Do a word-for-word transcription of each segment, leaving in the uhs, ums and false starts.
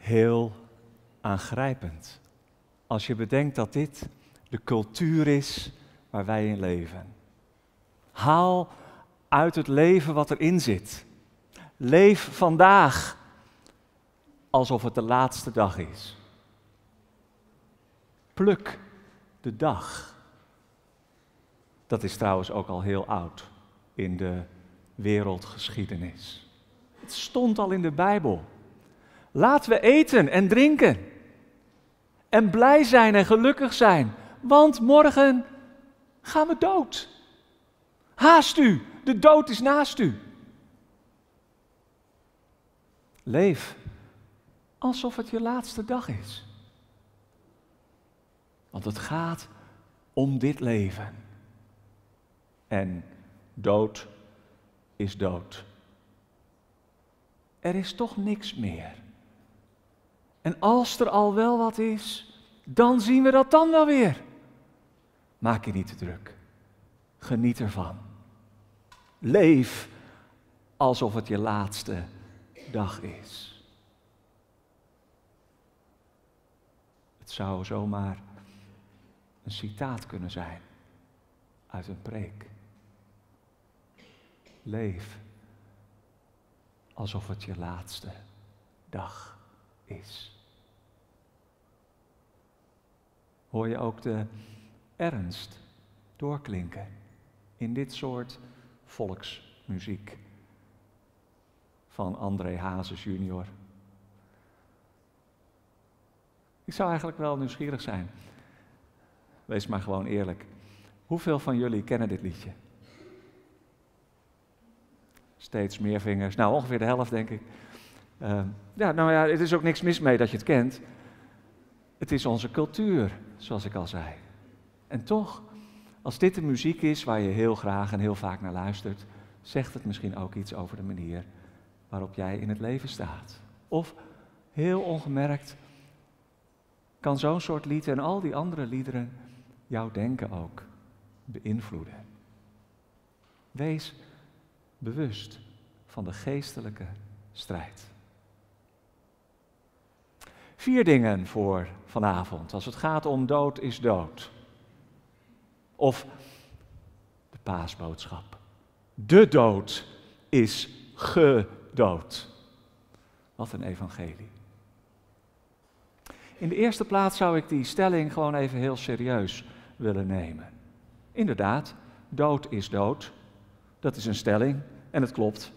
heel aangrijpend. Als je bedenkt dat dit de cultuur is waar wij in leven. Haal uit het leven wat erin zit. Leef vandaag alsof het de laatste dag is. Pluk de dag. Dat is trouwens ook al heel oud in de wereldgeschiedenis. Het stond al in de Bijbel. Laten we eten en drinken. En blij zijn en gelukkig zijn. Want morgen gaan we dood. Haast u, de dood is naast u. Leef alsof het je laatste dag is. Want het gaat om dit leven. En dood is dood. Er is toch niks meer. En als er al wel wat is, dan zien we dat dan wel weer. Maak je niet te druk. Geniet ervan. Leef alsof het je laatste dag is. Het zou zomaar een citaat kunnen zijn uit een preek. Leef alsof het je laatste dag is. Hoor je ook de ernst doorklinken in dit soort volksmuziek van André Hazes junior? Ik zou eigenlijk wel nieuwsgierig zijn. Wees maar gewoon eerlijk. Hoeveel van jullie kennen dit liedje? Steeds meer vingers. Nou, ongeveer de helft, denk ik. Uh, ja, nou ja, het is ook niks mis mee dat je het kent. Het is onze cultuur, zoals ik al zei. En toch, als dit de muziek is waar je heel graag en heel vaak naar luistert, zegt het misschien ook iets over de manier waarop jij in het leven staat. Of heel ongemerkt kan zo'n soort lied en al die andere liederen jouw denken ook beïnvloeden. Wees bewust van de geestelijke strijd. Vier dingen voor vanavond als het gaat om dood is dood. Of de paasboodschap. De dood is gedood. Wat een evangelie. In de eerste plaats zou ik die stelling gewoon even heel serieus willen nemen. Inderdaad, dood is dood. Dat is een stelling en het klopt.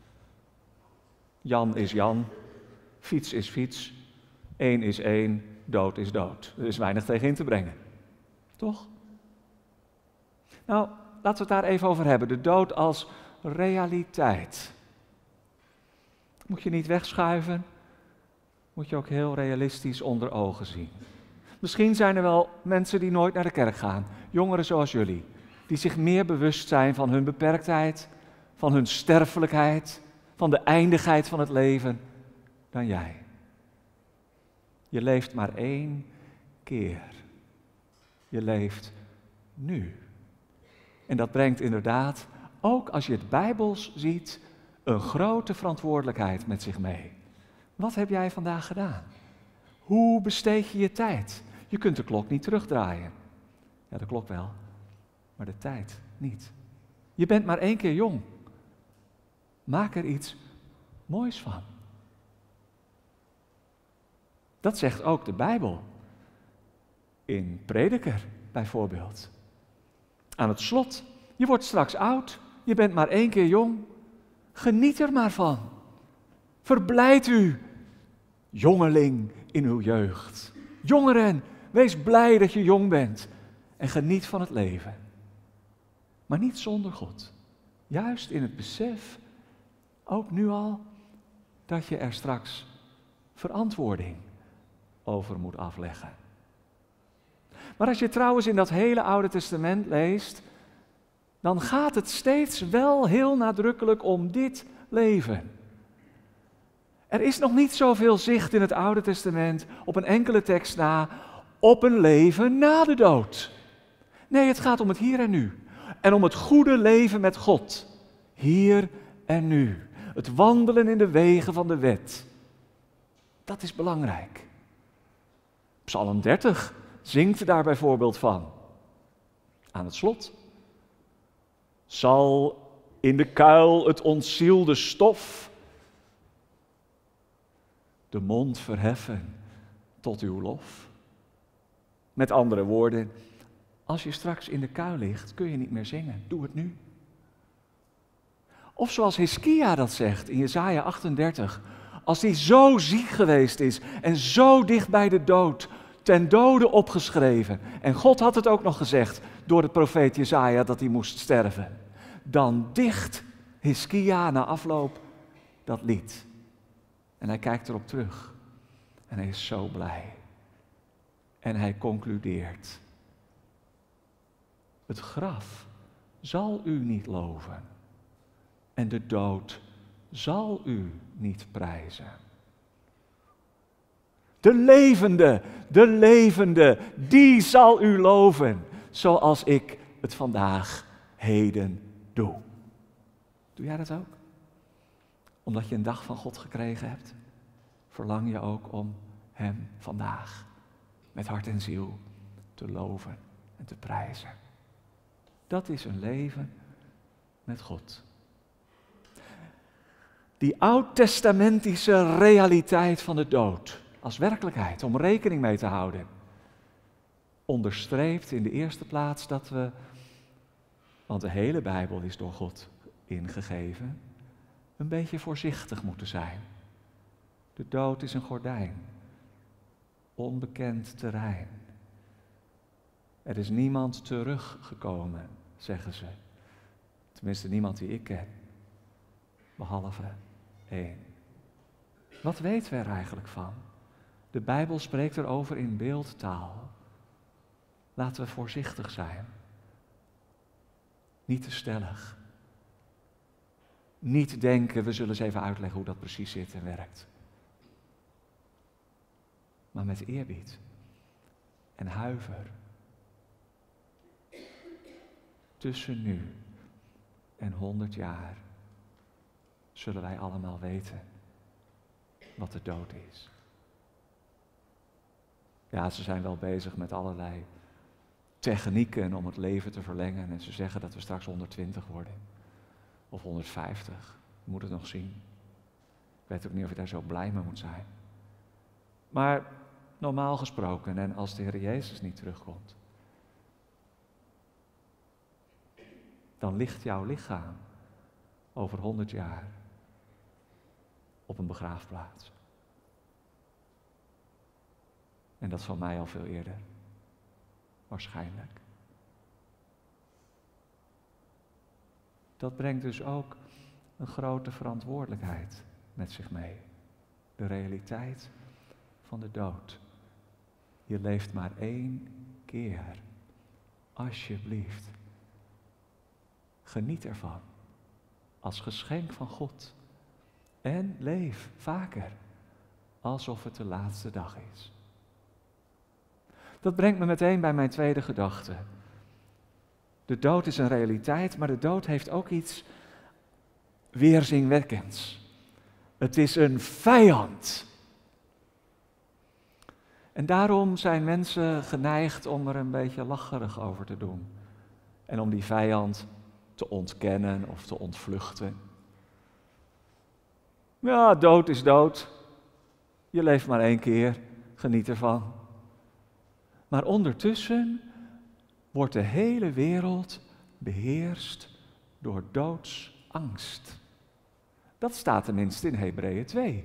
Jan is Jan, fiets is fiets, één is één, dood is dood. Er is weinig tegen in te brengen. Toch? Nou, laten we het daar even over hebben. De dood als realiteit. Moet je niet wegschuiven. Moet je ook heel realistisch onder ogen zien. Misschien zijn er wel mensen die nooit naar de kerk gaan. Jongeren zoals jullie. Die zich meer bewust zijn van hun beperktheid. Van hun sterfelijkheid. Van de eindigheid van het leven dan jij. Je leeft maar één keer. Je leeft nu. En dat brengt inderdaad, ook als je het Bijbels ziet, een grote verantwoordelijkheid met zich mee. Wat heb jij vandaag gedaan? Hoe besteed je je tijd? Je kunt de klok niet terugdraaien. Ja, de klok wel, maar de tijd niet. Je bent maar één keer jong. Maak er iets moois van. Dat zegt ook de Bijbel. In Prediker bijvoorbeeld. Aan het slot, je wordt straks oud, je bent maar één keer jong. Geniet er maar van. Verblijd u, jongeling in uw jeugd. Jongeren, wees blij dat je jong bent en geniet van het leven. Maar niet zonder God. Juist in het besef, ook nu al, dat je er straks verantwoording over moet afleggen. Maar als je trouwens in dat hele Oude Testament leest, dan gaat het steeds wel heel nadrukkelijk om dit leven. Er is nog niet zoveel zicht in het Oude Testament, op een enkele tekst na, op een leven na de dood. Nee, het gaat om het hier en nu. En om het goede leven met God. Hier en nu. Het wandelen in de wegen van de wet. Dat is belangrijk. Psalm dertig zingt daar bijvoorbeeld van. Aan het slot. Zal in de kuil het ontzielde stof de mond verheffen tot uw lof. Met andere woorden, als je straks in de kuil ligt, kun je niet meer zingen. Doe het nu. Of zoals Hiskia dat zegt in Jesaja achtendertig. Als hij zo ziek geweest is en zo dicht bij de dood, ten dode opgeschreven. En God had het ook nog gezegd door de profeet Jesaja dat hij moest sterven. Dan dicht Hiskia na afloop dat lied. En hij kijkt erop terug. En hij is zo blij. En hij concludeert. Het graf zal u niet loven. En de dood zal u niet prijzen. De levende, de levende, die zal u loven. Zoals ik het vandaag, heden doe. Doe jij dat ook? Omdat je een dag van God gekregen hebt, verlang je ook om Hem vandaag met hart en ziel te loven en te prijzen. Dat is een leven met God. Die oud-testamentische realiteit van de dood als werkelijkheid, om rekening mee te houden, onderstreept in de eerste plaats dat we, want de hele Bijbel is door God ingegeven, een beetje voorzichtig moeten zijn. De dood is een gordijn, onbekend terrein. Er is niemand teruggekomen, zeggen ze. Tenminste, niemand die ik ken, behalve één. Wat weten we er eigenlijk van? De Bijbel spreekt erover in beeldtaal. Laten we voorzichtig zijn. Niet te stellig. Niet denken, we zullen eens even uitleggen hoe dat precies zit en werkt. Maar met eerbied en huiver. Tussen nu en honderd jaar zullen wij allemaal weten wat de dood is. Ja, ze zijn wel bezig met allerlei technieken om het leven te verlengen. En ze zeggen dat we straks honderdtwintig worden. Of honderdvijftig. Je moet het nog zien. Ik weet ook niet of je daar zo blij mee moet zijn. Maar normaal gesproken, en als de Heer Jezus niet terugkomt, dan ligt jouw lichaam over honderd jaar op een begraafplaats. En dat van mij al veel eerder. Waarschijnlijk. Dat brengt dus ook een grote verantwoordelijkheid met zich mee. De realiteit van de dood. Je leeft maar één keer. Alsjeblieft. Geniet ervan. Als geschenk van God. En leef vaker. Alsof het de laatste dag is. Dat brengt me meteen bij mijn tweede gedachte. De dood is een realiteit, maar de dood heeft ook iets weerzinwekkends. Het is een vijand. En daarom zijn mensen geneigd om er een beetje lacherig over te doen. En om die vijand te ontkennen of te ontvluchten. Ja, dood is dood. Je leeft maar één keer, geniet ervan. Maar ondertussen wordt de hele wereld beheerst door doodsangst. Dat staat tenminste in Hebreeën twee.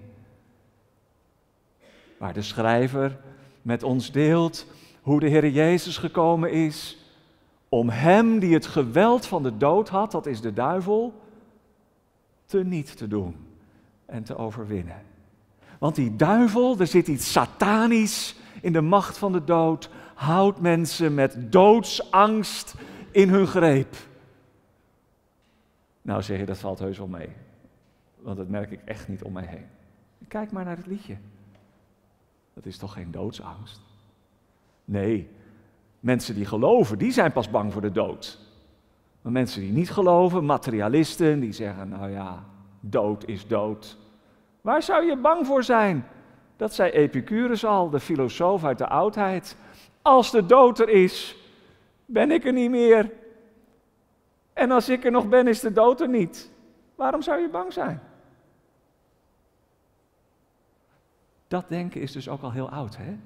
Waar de schrijver met ons deelt hoe de Heer Jezus gekomen is om hem die het geweld van de dood had, dat is de duivel, teniet te doen en te overwinnen. Want die duivel, er zit iets satanisch in de macht van de dood, houdt mensen met doodsangst in hun greep. Nou zeg je, dat valt heus wel mee. Want dat merk ik echt niet om mij heen. Kijk maar naar het liedje. Dat is toch geen doodsangst? Nee, mensen die geloven, die zijn pas bang voor de dood. Maar mensen die niet geloven, materialisten, die zeggen, nou ja, dood is dood. Waar zou je bang voor zijn? Dat zei Epicurus al, de filosoof uit de oudheid. Als de dood er is, ben ik er niet meer. En als ik er nog ben, is de dood er niet. Waarom zou je bang zijn? Dat denken is dus ook al heel oud, hè?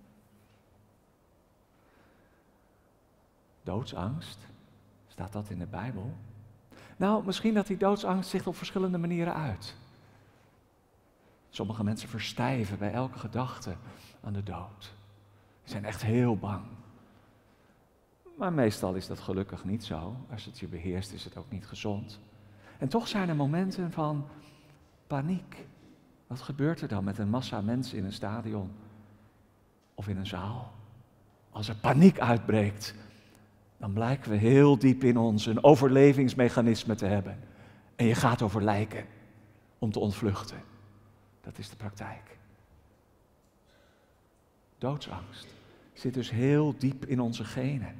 Doodsangst, staat dat in de Bijbel? Nou, misschien dat die doodsangst zich op verschillende manieren uit. Sommige mensen verstijven bij elke gedachte aan de dood. Die zijn echt heel bang. Maar meestal is dat gelukkig niet zo. Als het je beheerst, is het ook niet gezond. En toch zijn er momenten van paniek. Wat gebeurt er dan met een massa mensen in een stadion of in een zaal? Als er paniek uitbreekt, dan blijken we heel diep in ons een overlevingsmechanisme te hebben. En je gaat over lijken om te ontvluchten. Dat is de praktijk. Doodsangst zit dus heel diep in onze genen.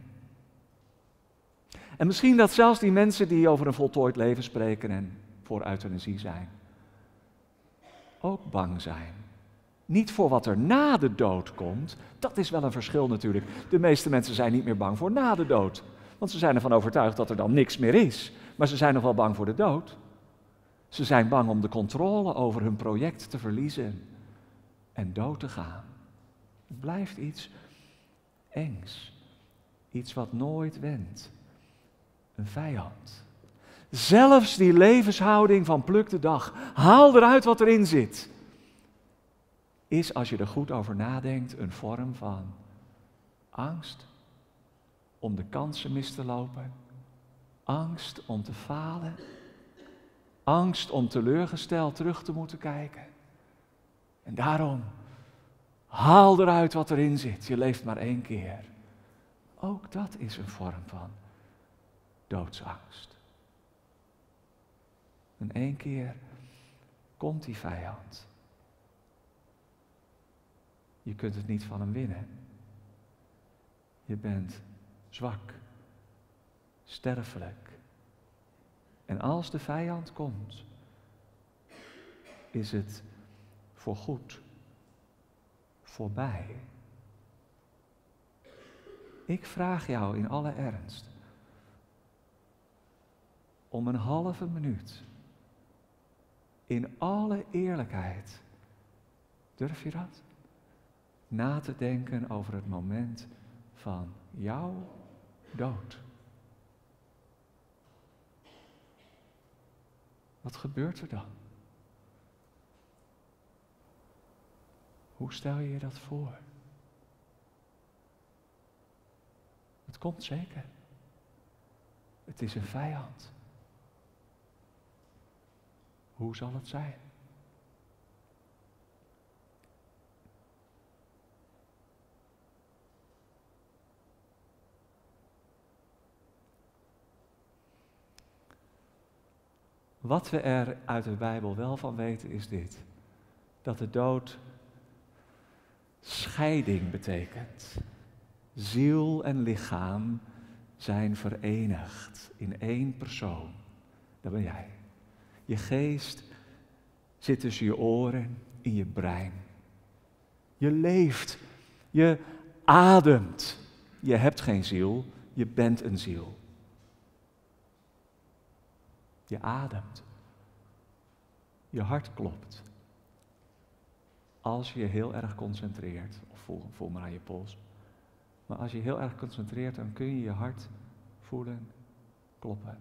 En misschien dat zelfs die mensen die over een voltooid leven spreken en voor euthanasie zijn, ook bang zijn. Niet voor wat er na de dood komt, dat is wel een verschil natuurlijk. De meeste mensen zijn niet meer bang voor na de dood, want ze zijn ervan overtuigd dat er dan niks meer is. Maar ze zijn nog wel bang voor de dood. Ze zijn bang om de controle over hun project te verliezen en dood te gaan. Het blijft iets engs, iets wat nooit wendt. Een vijand. Zelfs die levenshouding van pluk de dag, haal eruit wat erin zit, is, als je er goed over nadenkt, een vorm van angst om de kansen mis te lopen, angst om te falen, angst om teleurgesteld terug te moeten kijken. En daarom, haal eruit wat erin zit, je leeft maar één keer. Ook dat is een vorm van doodsangst. En één keer komt die vijand. Je kunt het niet van hem winnen. Je bent zwak, sterfelijk. En als de vijand komt, is het voorgoed voorbij. Ik vraag jou in alle ernst om een halve minuut, in alle eerlijkheid, durf je dat? Na te denken over het moment van jouw dood. Wat gebeurt er dan? Hoe stel je je dat voor? Het komt zeker. Het is een vijand. Hoe zal het zijn? Wat we er uit de Bijbel wel van weten is dit. Dat de dood scheiding betekent. Ziel en lichaam zijn verenigd in één persoon. Dat ben jij. Je geest zit tussen je oren, in je brein. Je leeft, je ademt. Je hebt geen ziel, je bent een ziel. Je ademt. Je hart klopt. Als je je heel erg concentreert, of voel, voel maar aan je pols. Maar als je heel erg concentreert, dan kun je je hart voelen kloppen.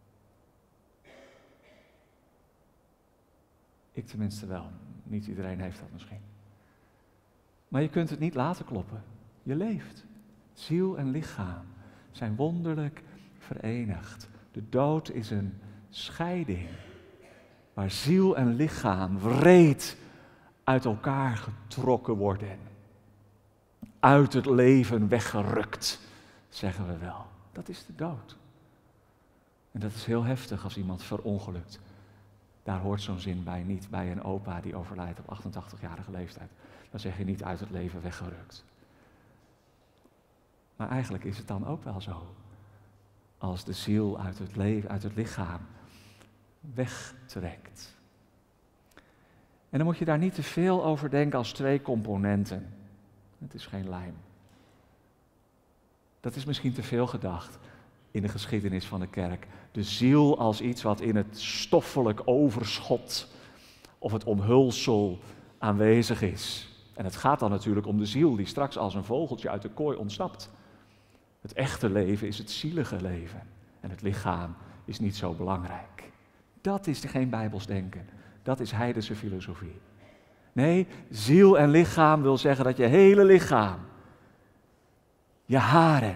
Ik tenminste wel. Niet iedereen heeft dat misschien. Maar je kunt het niet laten kloppen. Je leeft. Ziel en lichaam zijn wonderlijk verenigd. De dood is een scheiding, waar ziel en lichaam wreed uit elkaar getrokken worden. Uit het leven weggerukt, zeggen we wel. Dat is de dood. En dat is heel heftig als iemand verongelukt. Daar hoort zo'n zin bij, niet bij een opa die overlijdt op achtentachtigjarige leeftijd. Dan zeg je niet uit het leven weggerukt. Maar eigenlijk is het dan ook wel zo. Als de ziel uit het leven, uit het lichaam wegtrekt. En dan moet je daar niet te veel over denken als twee componenten. Het is geen lijm. Dat is misschien te veel gedacht in de geschiedenis van de kerk. De ziel als iets wat in het stoffelijk overschot of het omhulsel aanwezig is. En het gaat dan natuurlijk om de ziel die straks als een vogeltje uit de kooi ontsnapt. Het echte leven is het zielige leven. En het lichaam is niet zo belangrijk. Dat is geen Bijbels denken. Dat is heidense filosofie. Nee, ziel en lichaam wil zeggen dat je hele lichaam, je haren,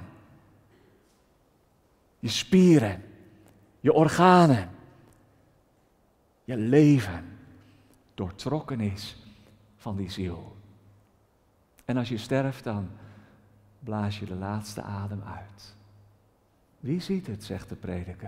je spieren, je organen, je leven doortrokken is van die ziel. En als je sterft, dan blaas je de laatste adem uit. Wie ziet het, zegt de prediker,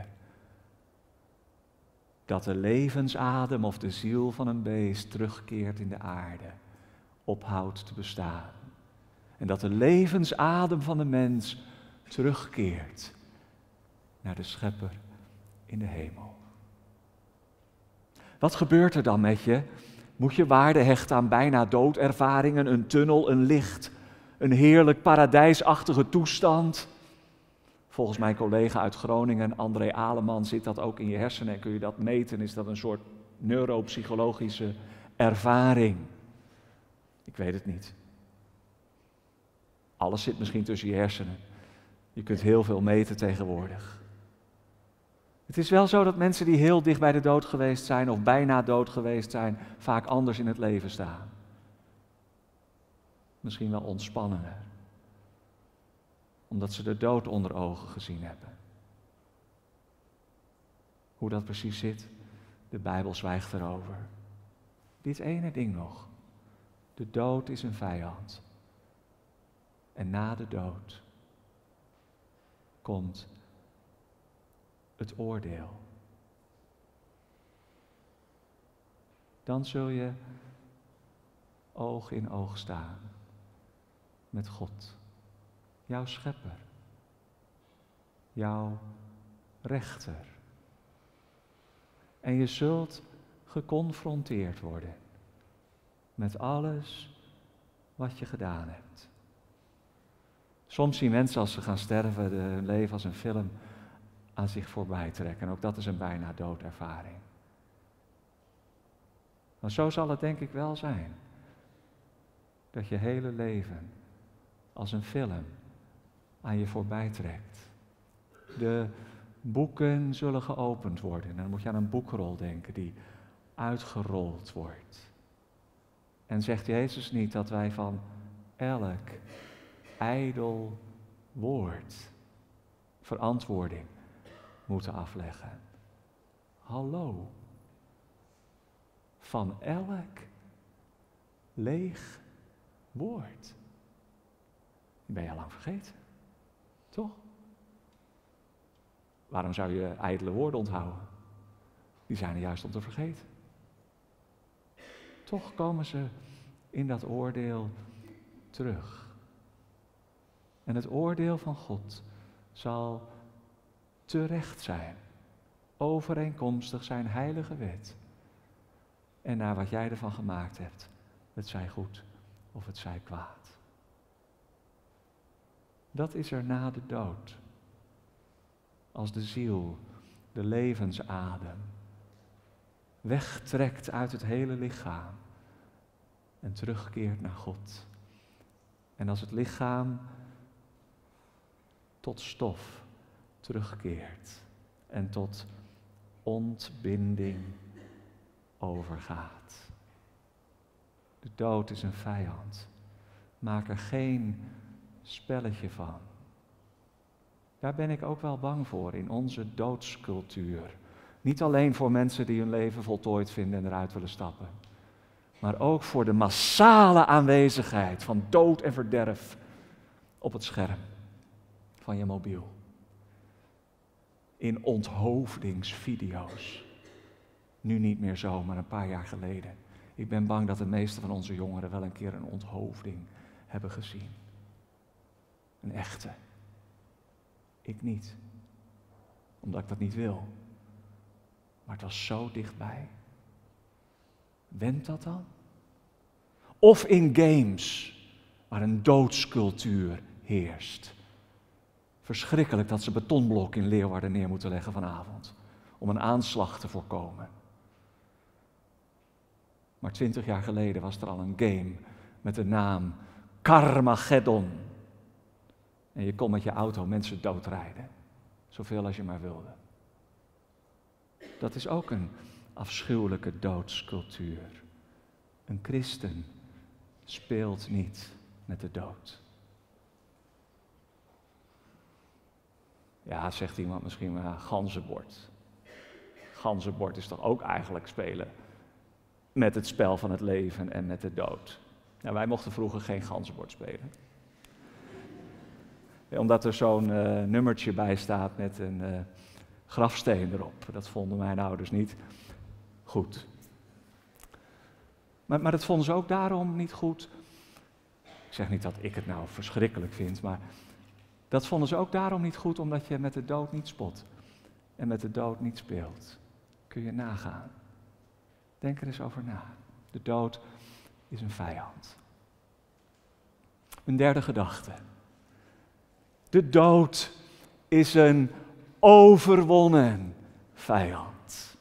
dat de levensadem of de ziel van een beest terugkeert in de aarde, ophoudt te bestaan. En dat de levensadem van de mens terugkeert naar de Schepper in de hemel. Wat gebeurt er dan met je? Moet je waarde hechten aan bijna doodervaringen, een tunnel, een licht, een heerlijk paradijsachtige toestand? Volgens mijn collega uit Groningen, André Aleman, zit dat ook in je hersenen en kun je dat meten. Is dat een soort neuropsychologische ervaring? Ik weet het niet. Alles zit misschien tussen je hersenen. Je kunt heel veel meten tegenwoordig. Het is wel zo dat mensen die heel dicht bij de dood geweest zijn of bijna dood geweest zijn, vaak anders in het leven staan. Misschien wel ontspannender. Omdat ze de dood onder ogen gezien hebben. Hoe dat precies zit, de Bijbel zwijgt erover. Dit ene ding nog. De dood is een vijand. En na de dood komt het oordeel. Dan zul je oog in oog staan met God. Jouw schepper, jouw rechter. En je zult geconfronteerd worden met alles wat je gedaan hebt. Soms zien mensen als ze gaan sterven de, hun leven als een film aan zich voorbij trekken. En ook dat is een bijna doodervaring. Maar zo zal het denk ik wel zijn. Dat je hele leven als een film aan je voorbij trekt. De boeken zullen geopend worden. En dan moet je aan een boekrol denken die uitgerold wordt. En zegt Jezus niet dat wij van elk ijdel woord verantwoording moeten afleggen? Hallo. Van elk leeg woord. Die ben je al lang vergeten. Toch? Waarom zou je ijdele woorden onthouden? Die zijn er juist om te vergeten. Toch komen ze in dat oordeel terug. En het oordeel van God zal terecht zijn, overeenkomstig zijn heilige wet. En naar wat jij ervan gemaakt hebt, het zij goed of het zij kwaad. Dat is er na de dood. Als de ziel, de levensadem, wegtrekt uit het hele lichaam en terugkeert naar God. En als het lichaam tot stof terugkeert en tot ontbinding overgaat. De dood is een vijand. Maak er geen spelletje van. Daar ben ik ook wel bang voor in onze doodscultuur. Niet alleen voor mensen die hun leven voltooid vinden en eruit willen stappen. Maar ook voor de massale aanwezigheid van dood en verderf op het scherm van je mobiel. In onthoofdingsvideo's. Nu niet meer zo, maar een paar jaar geleden. Ik ben bang dat de meeste van onze jongeren wel een keer een onthoofding hebben gezien. Een echte. Ik niet. Omdat ik dat niet wil. Maar het was zo dichtbij. Wendt dat dan? Of in games, waar een doodscultuur heerst. Verschrikkelijk dat ze betonblokken in Leeuwarden neer moeten leggen vanavond, om een aanslag te voorkomen. Maar twintig jaar geleden was er al een game met de naam Carmageddon. En je kon met je auto mensen doodrijden, zoveel als je maar wilde. Dat is ook een afschuwelijke doodscultuur. Een christen speelt niet met de dood. Ja, zegt iemand misschien, maar ganzenbord. Ganzenbord is toch ook eigenlijk spelen met het spel van het leven en met de dood. Nou, wij mochten vroeger geen ganzenbord spelen. Omdat er zo'n uh, nummertje bij staat met een uh, grafsteen erop. Dat vonden mijn ouders niet goed. Maar, maar dat vonden ze ook daarom niet goed. Ik zeg niet dat ik het nou verschrikkelijk vind, maar dat vonden ze ook daarom niet goed, omdat je met de dood niet spot en met de dood niet speelt. Kun je nagaan. Denk er eens over na. De dood is een vijand. Een derde gedachte. De dood is een overwonnen vijand.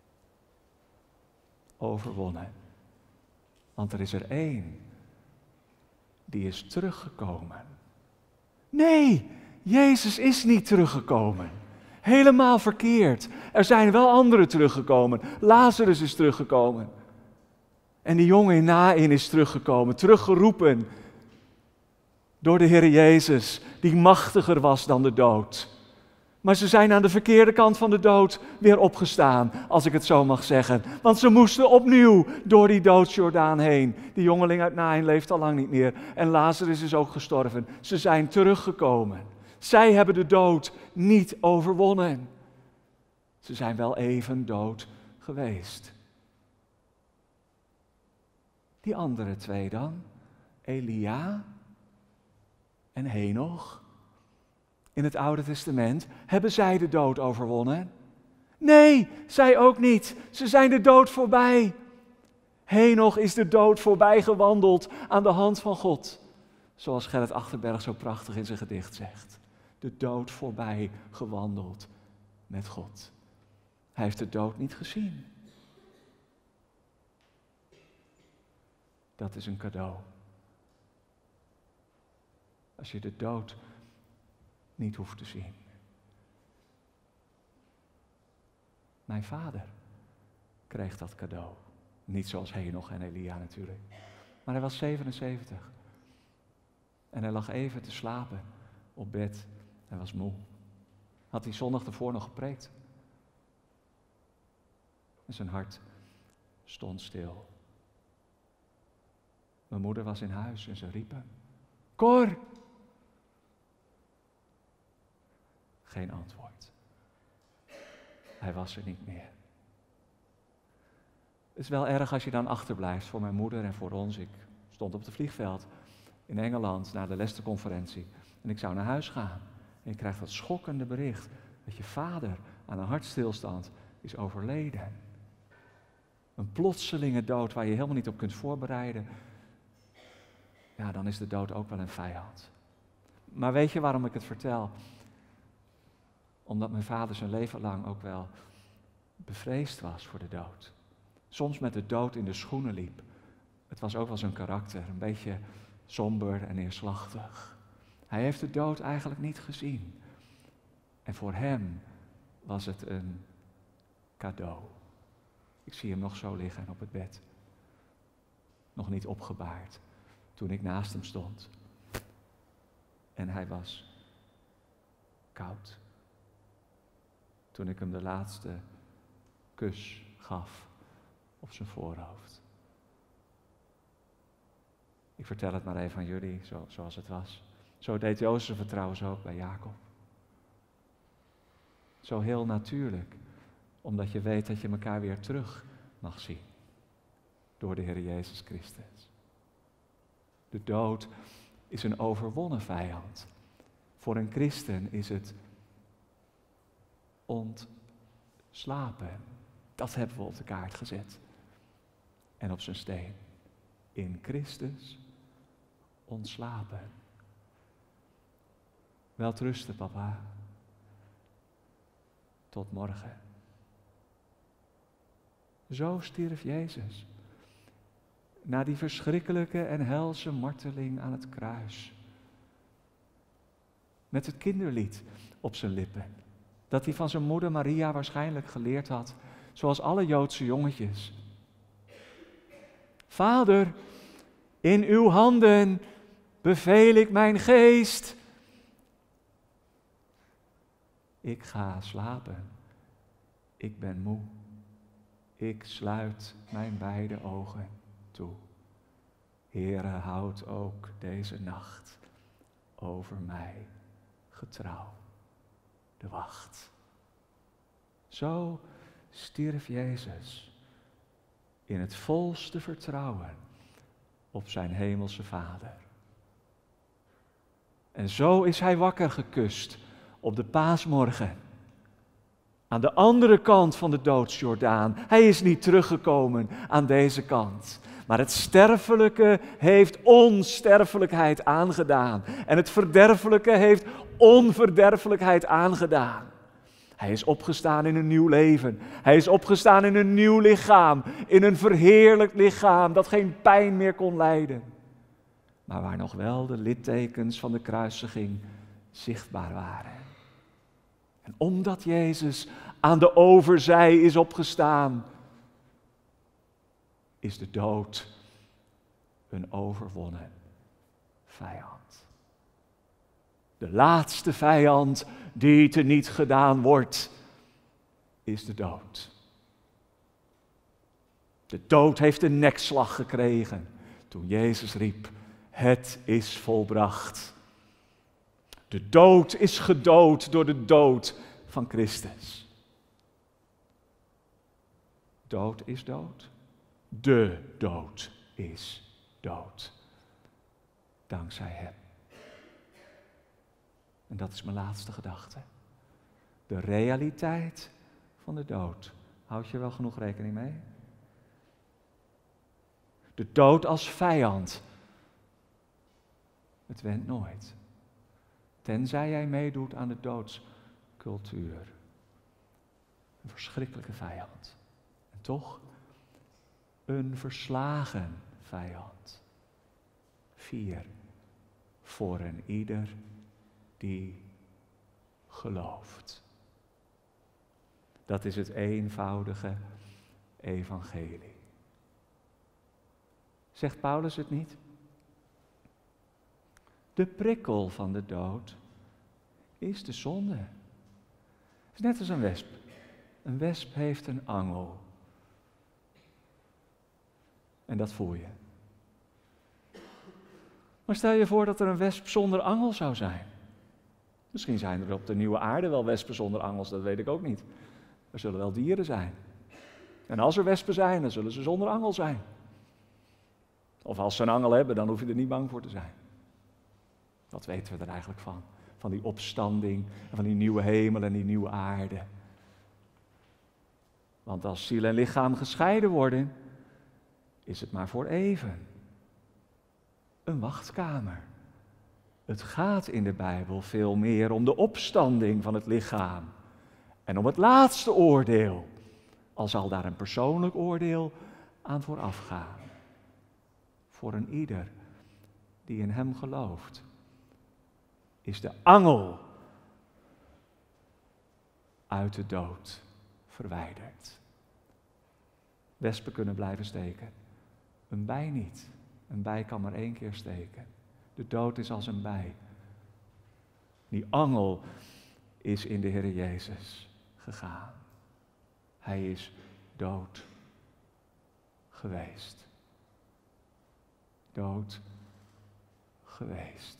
Overwonnen. Want er is er één die is teruggekomen. Nee, Jezus is niet teruggekomen. Helemaal verkeerd. Er zijn wel anderen teruggekomen. Lazarus is teruggekomen. En die jongen in Naïn is teruggekomen, teruggeroepen door de Heer Jezus, die machtiger was dan de dood. Maar ze zijn aan de verkeerde kant van de dood weer opgestaan, als ik het zo mag zeggen. Want ze moesten opnieuw door die doodsjordaan heen. Die jongeling uit Naïn leeft al lang niet meer en Lazarus is ook gestorven. Ze zijn teruggekomen. Zij hebben de dood niet overwonnen. Ze zijn wel even dood geweest. Die andere twee dan, Elia en Henoch, in het Oude Testament, hebben zij de dood overwonnen? Nee, zij ook niet. Ze zijn de dood voorbij. Henoch is de dood voorbij gewandeld aan de hand van God. Zoals Gerrit Achterberg zo prachtig in zijn gedicht zegt. De dood voorbij gewandeld met God. Hij heeft de dood niet gezien. Dat is een cadeau. Als je de dood niet hoeft te zien. Mijn vader kreeg dat cadeau. Niet zoals Henoch en Elia natuurlijk. Maar hij was zevenenzeventig. En hij lag even te slapen op bed. Hij was moe. Had hij zondag ervoor nog gepreekt. En zijn hart stond stil. Mijn moeder was in huis en ze riep hem. Cor! Geen antwoord. Hij was er niet meer. Het is wel erg als je dan achterblijft voor mijn moeder en voor ons. Ik stond op het vliegveld in Engeland na de Leicester-conferentie. En ik zou naar huis gaan. En je krijgt dat schokkende bericht dat je vader aan een hartstilstand is overleden. Een plotselinge dood waar je helemaal niet op kunt voorbereiden. Ja, dan is de dood ook wel een vijand. Maar weet je waarom ik het vertel? Omdat mijn vader zijn leven lang ook wel bevreesd was voor de dood. Soms met de dood in de schoenen liep. Het was ook wel zijn karakter, een beetje somber en neerslachtig. Hij heeft de dood eigenlijk niet gezien. En voor hem was het een cadeau. Ik zie hem nog zo liggen op het bed. Nog niet opgebaard. Toen ik naast hem stond. En hij was koud. Toen ik hem de laatste kus gaf op zijn voorhoofd. Ik vertel het maar even aan jullie, zo, zoals het was. Zo deed Jozef het trouwens ook bij Jacob. Zo heel natuurlijk, omdat je weet dat je elkaar weer terug mag zien. Door de Heer Jezus Christus. De dood is een overwonnen vijand. Voor een christen is het ontslapen. Dat hebben we op de kaart gezet. en op zijn steen. In Christus ontslapen. Welterusten, papa. Tot morgen. Zo stierf Jezus. Na die verschrikkelijke en helse marteling aan het kruis. Met het kinderlied op zijn lippen. Dat hij van zijn moeder Maria waarschijnlijk geleerd had. Zoals alle Joodse jongetjes. Vader, in uw handen beveel ik mijn geest. Ik ga slapen. Ik ben moe. Ik sluit mijn beide ogen toe. Heere, houd ook deze nacht over mij getrouw de wacht. Zo stierf Jezus in het volste vertrouwen op zijn hemelse Vader. En zo is hij wakker gekust op de paasmorgen. Aan de andere kant van de doodsjordaan. Hij is niet teruggekomen aan deze kant. Maar het sterfelijke heeft onsterfelijkheid aangedaan. En het verderfelijke heeft onverderfelijkheid aangedaan. Hij is opgestaan in een nieuw leven. Hij is opgestaan in een nieuw lichaam. In een verheerlijkt lichaam dat geen pijn meer kon lijden. Maar waar nog wel de littekens van de kruisiging zichtbaar waren. En omdat Jezus aan de overzij is opgestaan, is de dood een overwonnen vijand. De laatste vijand die teniet gedaan wordt, is de dood. De dood heeft een nekslag gekregen toen Jezus riep, het is volbracht. De dood is gedood door de dood van Christus. Dood is dood. De dood is dood. Dankzij hem. En dat is mijn laatste gedachte. De realiteit van de dood. Houd je wel genoeg rekening mee? De dood als vijand. Het went nooit. Tenzij jij meedoet aan de doodscultuur. Een verschrikkelijke vijand. En toch een verslagen vijand. Vier. Voor een ieder die gelooft. Dat is het eenvoudige evangelie. Zegt Paulus het niet? De prikkel van de dood is de zonde. Het is net als een wesp. Een wesp heeft een angel. En dat voel je. Maar stel je voor dat er een wesp zonder angel zou zijn. Misschien zijn er op de nieuwe aarde wel wespen zonder angels, dat weet ik ook niet. Er zullen wel dieren zijn. En als er wespen zijn, dan zullen ze zonder angel zijn. Of als ze een angel hebben, dan hoef je er niet bang voor te zijn. Wat weten we er eigenlijk van? Van die opstanding, en van die nieuwe hemel en die nieuwe aarde. Want als ziel en lichaam gescheiden worden, is het maar voor even. Een wachtkamer. Het gaat in de Bijbel veel meer om de opstanding van het lichaam. En om het laatste oordeel. Al zal daar een persoonlijk oordeel aan vooraf gaan. Voor een ieder die in hem gelooft. Is de angel uit de dood verwijderd. Wespen kunnen blijven steken. Een bij niet. Een bij kan maar één keer steken. De dood is als een bij. Die angel is in de Heer Jezus gegaan. Hij is dood geweest. Dood geweest.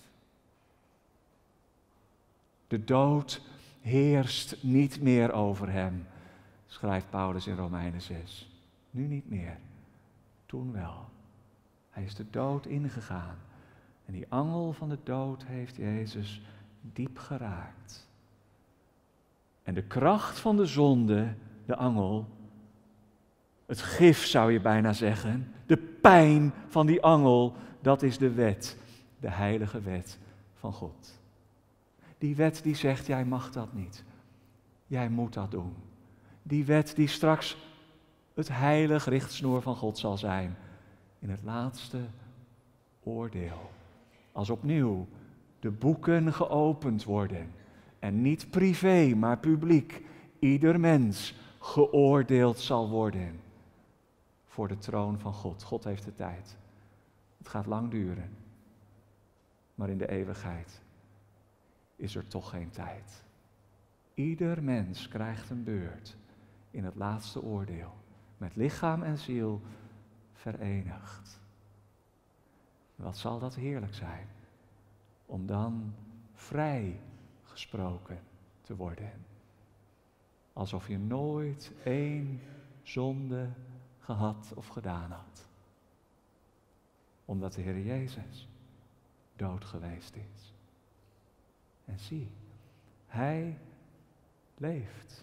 De dood heerst niet meer over hem, schrijft Paulus in Romeinen zes. Nu niet meer, toen wel. Hij is de dood ingegaan. En die angel van de dood heeft Jezus diep geraakt. En de kracht van de zonde, de angel, Het gif zou je bijna zeggen. De pijn van die angel, dat is de wet. De heilige wet van God. Die wet die zegt, jij mag dat niet. Jij moet dat doen. Die wet die straks het heilig richtsnoer van God zal zijn. In het laatste oordeel. Als opnieuw de boeken geopend worden. En niet privé, maar publiek. Ieder mens geoordeeld zal worden. Voor de troon van God. God heeft de tijd. Het gaat lang duren. Maar in de eeuwigheid is er toch geen tijd. Ieder mens krijgt een beurt in het laatste oordeel. Met lichaam en ziel verenigd. Wat zal dat heerlijk zijn. Om dan vrij gesproken te worden. Alsof je nooit één zonde gehad of gedaan had. Omdat de Heer Jezus dood geweest is. En zie, Hij leeft.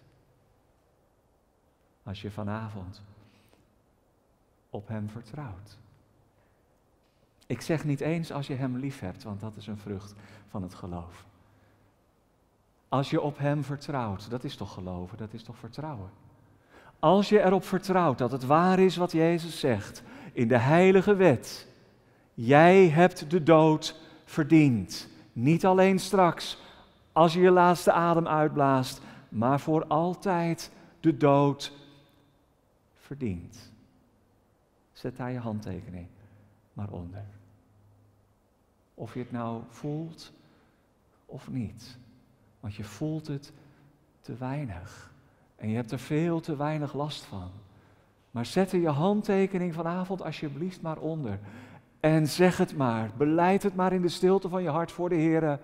Als je vanavond op Hem vertrouwt. Ik zeg niet eens als je Hem lief hebt, want dat is een vrucht van het geloof. Als je op Hem vertrouwt, dat is toch geloven, dat is toch vertrouwen. Als je erop vertrouwt dat het waar is wat Jezus zegt in de heilige wet. Jij hebt de dood verdiend. Niet alleen straks, als je je laatste adem uitblaast, maar voor altijd de dood verdient. Zet daar je handtekening maar onder. Of je het nou voelt of niet. Want je voelt het te weinig. En je hebt er veel te weinig last van. Maar zet er je handtekening vanavond alsjeblieft maar onder. En zeg het maar. Belijd het maar in de stilte van je hart voor de Heere.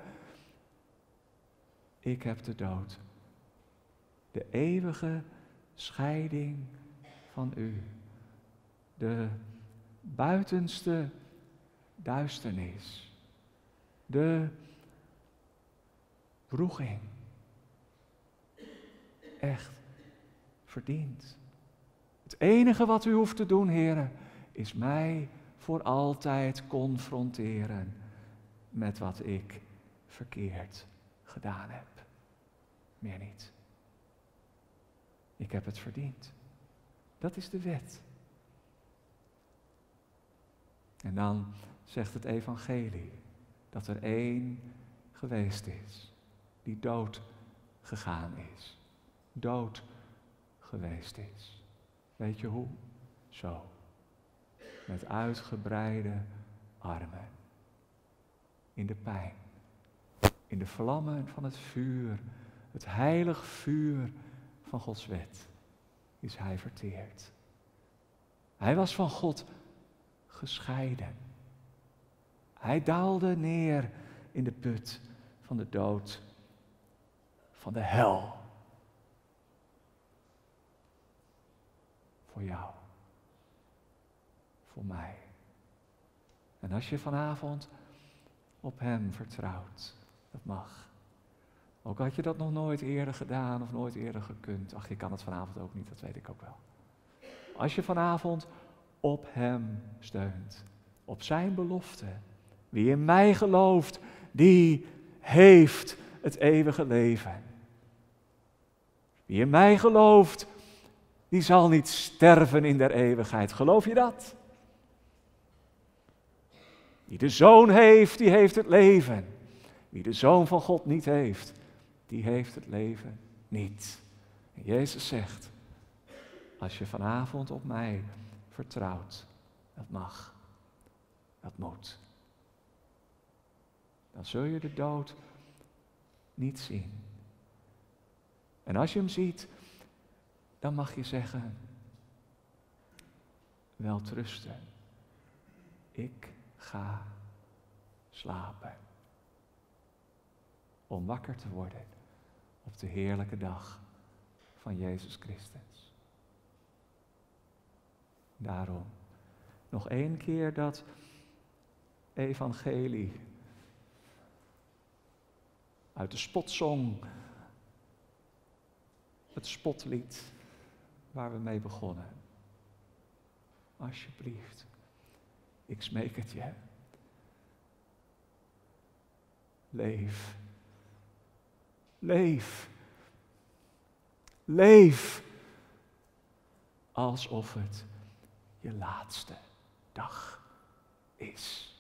Ik heb de dood. De eeuwige scheiding van u. De buitenste duisternis. De wroeging. Echt verdiend. Het enige wat u hoeft te doen, Heere, is mij voor altijd confronteren met wat ik verkeerd gedaan heb. Meer niet. Ik heb het verdiend. Dat is de wet. En dan zegt het evangelie dat er één geweest is die dood gegaan is. Dood geweest is. Weet je hoe? Zo. Met uitgebreide armen. In de pijn. In de vlammen van het vuur. Het heilig vuur van Gods wet. Is hij verteerd. Hij was van God gescheiden. Hij daalde neer in de put van de dood. Van de hel. Voor jou. Voor mij. En als je vanavond op Hem vertrouwt, dat mag. Ook had je dat nog nooit eerder gedaan of nooit eerder gekund. Ach, je kan het vanavond ook niet, dat weet ik ook wel. Als je vanavond op Hem steunt, op Zijn belofte. Wie in mij gelooft, die heeft het eeuwige leven. Wie in mij gelooft, die zal niet sterven in der eeuwigheid. Geloof je dat? Wie de Zoon heeft, die heeft het leven. Wie de Zoon van God niet heeft, die heeft het leven niet. En Jezus zegt, als je vanavond op mij vertrouwt, dat mag, dat moet. Dan zul je de dood niet zien. En als je hem ziet, dan mag je zeggen, welterusten, ik ga slapen. Om wakker te worden op de heerlijke dag van Jezus Christus. Daarom nog één keer dat evangelie uit de spotsong, het spotlied waar we mee begonnen. Alsjeblieft. Ik smeek het je. Leef. Leef. Leef. Alsof het je laatste dag is.